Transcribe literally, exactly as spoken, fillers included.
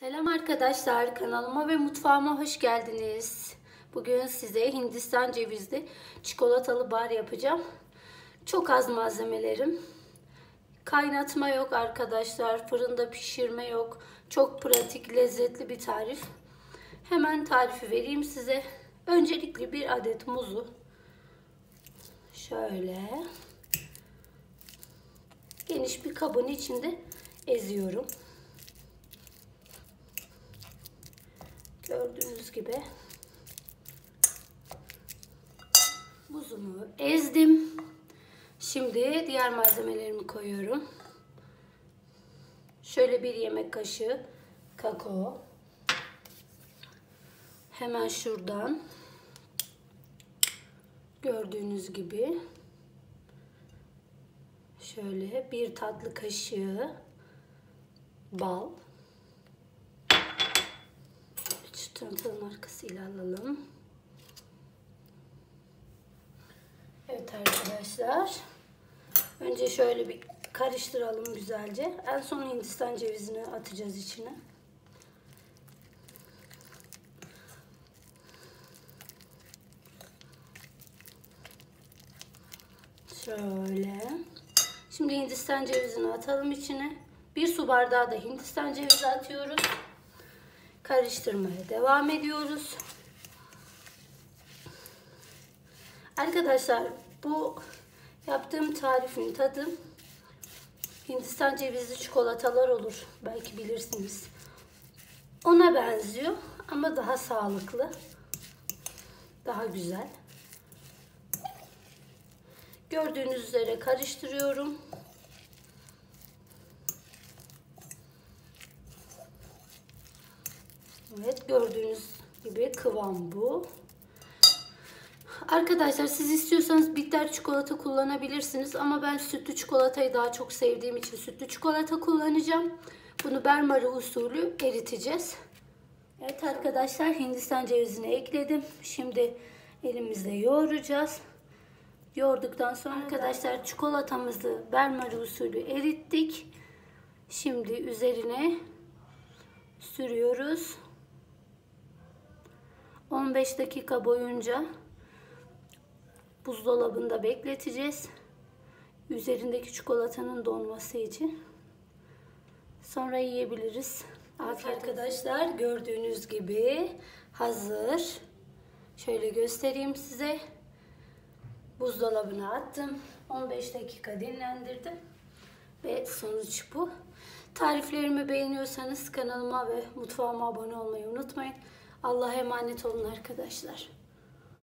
Selam arkadaşlar, kanalıma ve mutfağıma hoş geldiniz. Bugün size Hindistan cevizli çikolatalı bar yapacağım. Çok az malzemelerim. Kaynatma yok arkadaşlar, fırında pişirme yok. Çok pratik, lezzetli bir tarif. Hemen tarifi vereyim size. Öncelikle bir adet muzu şöyle geniş bir kabın içinde eziyorum. Gördüğünüz gibi muzumu ezdim. Şimdi diğer malzemelerimi koyuyorum. Şöyle bir yemek kaşığı kakao. Hemen şuradan gördüğünüz gibi şöyle bir tatlı kaşığı bal. Çantanın arkasıyla alalım. Evet arkadaşlar. Önce şöyle bir karıştıralım güzelce. En son Hindistan cevizini atacağız içine. Şöyle. Şimdi Hindistan cevizini atalım içine. Bir su bardağı da Hindistan cevizi atıyoruz. Karıştırmaya devam ediyoruz. Arkadaşlar bu yaptığım tarifin tadı Hindistan cevizli çikolatalar olur. Belki bilirsiniz. Ona benziyor ama daha sağlıklı. Daha güzel. Gördüğünüz üzere karıştırıyorum. Evet, gördüğünüz gibi kıvam bu. Arkadaşlar siz istiyorsanız bitter çikolata kullanabilirsiniz ama ben sütlü çikolatayı daha çok sevdiğim için sütlü çikolata kullanacağım. Bunu benmari usulü eriteceğiz. Evet arkadaşlar, Hindistan cevizini ekledim. Şimdi elimizle yoğuracağız. Yoğurduktan sonra arkadaşlar çikolatamızı benmari usulü erittik. Şimdi üzerine sürüyoruz. on beş dakika boyunca buzdolabında bekleteceğiz. Üzerindeki çikolatanın donması için. Sonra yiyebiliriz. Afiyet arkadaşlar, gördüğünüz gibi hazır. Şöyle göstereyim size. Buzdolabına attım. on beş dakika dinlendirdim. Ve sonuç bu. Tariflerimi beğeniyorsanız kanalıma ve mutfağıma abone olmayı unutmayın. Allah'a emanet olun arkadaşlar.